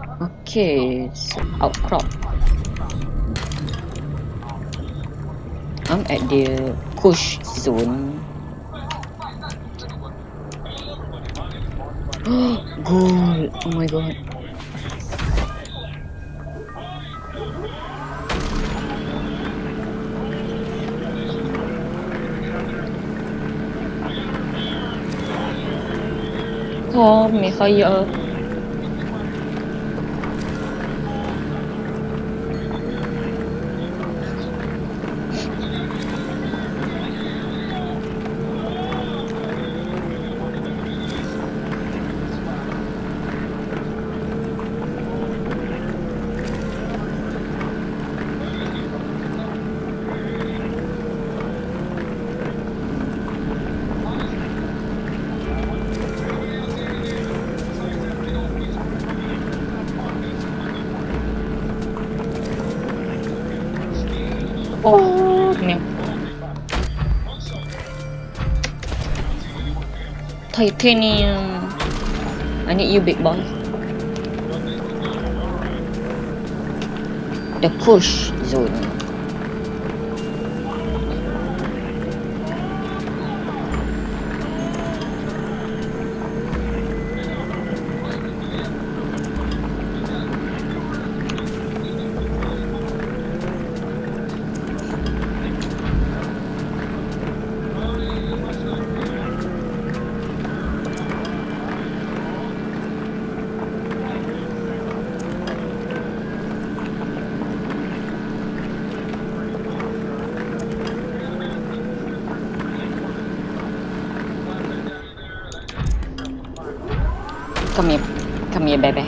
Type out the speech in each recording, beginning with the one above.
Okay, so outcrop. I'm at the Kush zone. Gold! Oh my god. Kom Mikhail. Oh, no. Titanium. I need you, big boy. The Kush zone. Come here, baby.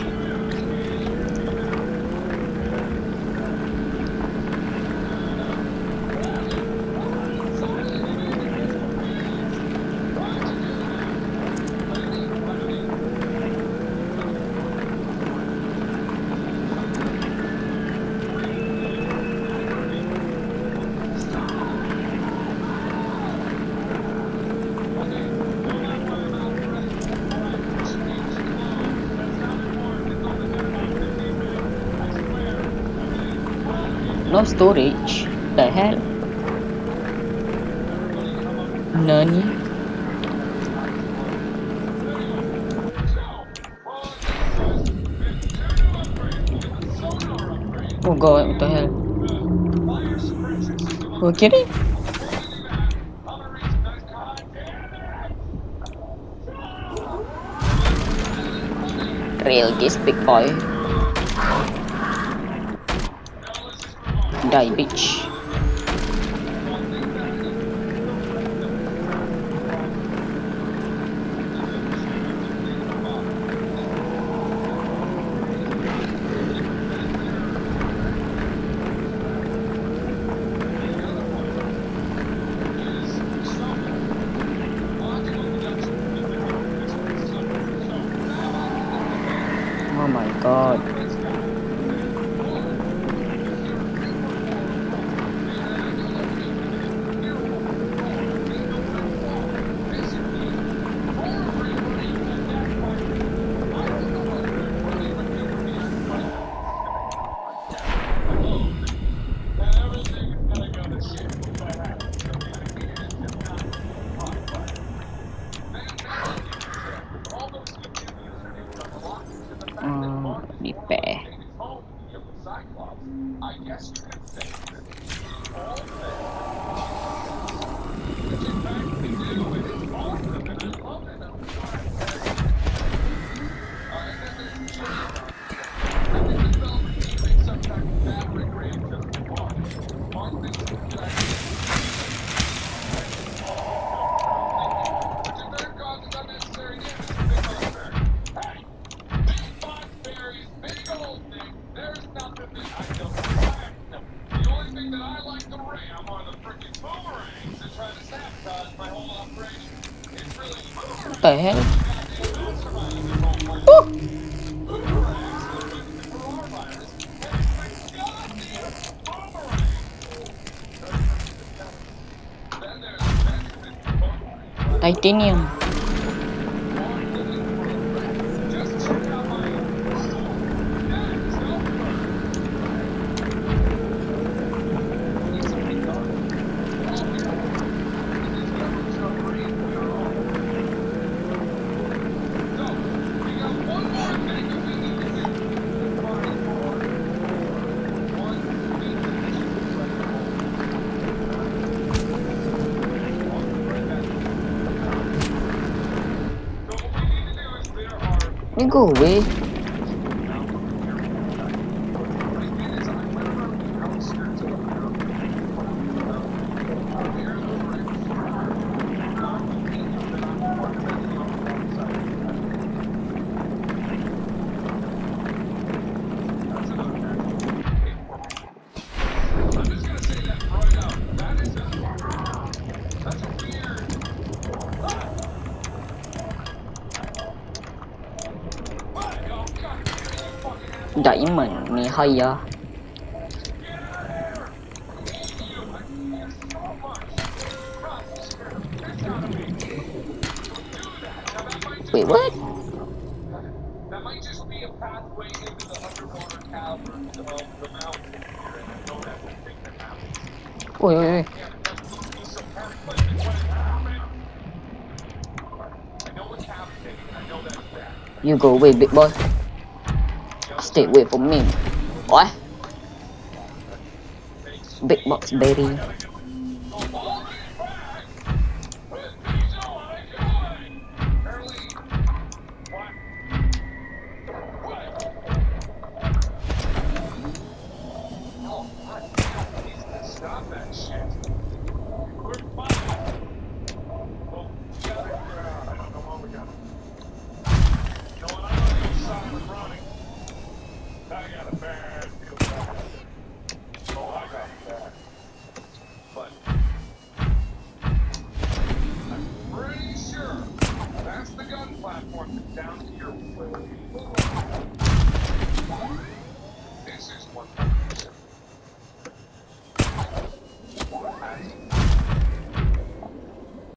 No storage. The hell? Nani? Oh god, what the hell? Are you kidding? Real this big boy. Die, bitch. Oh my god. Repair. What the hell? Oh! Titanium. You go away. Diamond này hay à. Wait, what? That might just be a pathway into the underwater caverns of the mountain here, and I know that's the thing that happens. Oi, oi, oi. You go away, big boy. Stay away from me. What? Big box, baby. Down